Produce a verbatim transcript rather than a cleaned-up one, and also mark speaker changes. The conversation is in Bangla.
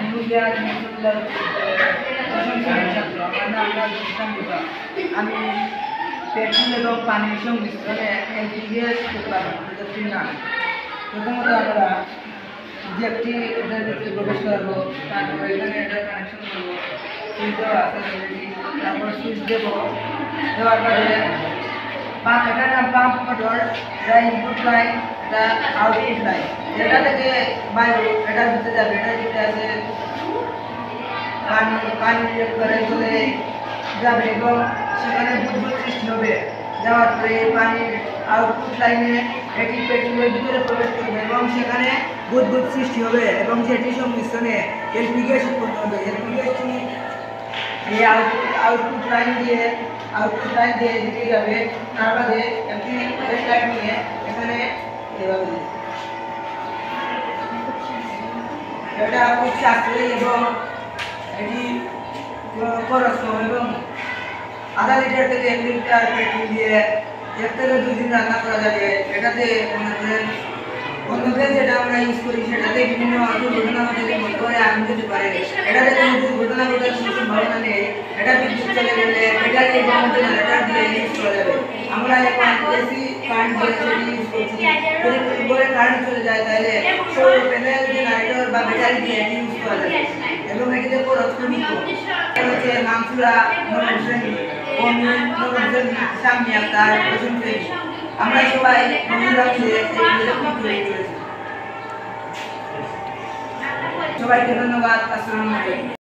Speaker 1: হ্যুগলিয়া বিশ্ববিদ্যালয়ের দশম শ্রেণীর ছাত্র। আমার নাম ডালটন। আমি পেট্রোল এবং পানির সংমিশ্রণে এল পি জি গ্যাস উৎপাদন প্রযুক্তির নাম। প্রথমত আমরা যে একটি এটার ভিতরে প্রবেশ করাবো, তারপর এখানে এটা কানেকশন করবো, সুইচ দেওয়া আছে অলরেডি, তারপর সুইচ দেবো, দেওয়ার পরে পাম্প, এটার নাম পাম্প মোটর, এটা ইনপুট লাইন, এটা আউটপুট লাইন। এটা থেকে বায়ু এটার ভিতরে যাবে, এটার ভিতরে আছে পানি, পানি করে চলে যাবে এবং সেখানে বুদবুদ সৃষ্টি হবে। যাওয়ার পরে পানির আউটপুট লাইনে এটি পেট্রোলের ভিতরে প্রবেশ করবে এবং সেখানে বুদবুদ সৃষ্টি হবে এবং সেটি সংমিশ্রণে এল পি জি গ্যাস উৎপন্ন হবে। এল পি জি গ্যাসটি এই আউটপুট আউটপুট লাইন দিয়ে আউটপুট লাইন দিয়ে দিকে যাবে। তার বাদে একটি গ্যাস লাইন নিয়ে এখানে এভাবে এটা খুব সাশ্রয়ী এবং এটি খরচ কম এবং আধা লিটার থেকে এক লিটার পেট্রোল দিয়ে এক থেকে দুই দিন রান্না করা যাবে। এটাতে মনে করেন অন্য গ্যাস যেটা আমরা ইউজ করি সেটাতে বিভিন্ন দুর্ঘটনা ঘটে করে আগুন যেতে পারে। এটাতে কোনো দুর্ঘটনা ঘটার কোনো সম্ভাবনা নেই। এটা বিদ্যুৎ চলে গেলে ব্যাটারি এবং জেনারেটর দিয়ে ইউজ করা যাবে। আমরা এখন এসি কারেন্ট দিয়ে সেটি ইউজ করছি। যদি ঘরে কারেন্ট চলে যায় তাহলে সৌর প্যানেল, জেনারেটর বা ব্যাটারি দিয়ে এটি ইউজ করা যাবে এবং এটিতে খরচ খুবই কম। হচ্ছে মামসুরা নবম শ্রেণী, আমি নবম শ্রেণী, সামনে আপনার দশম শ্রেণী। আমরা সবাই বন্ধুরা মিলে এই প্রজেক্টটি তৈরি করেছি। সবাইকে ধন্যবাদ। আসসালামু আলাইকুম।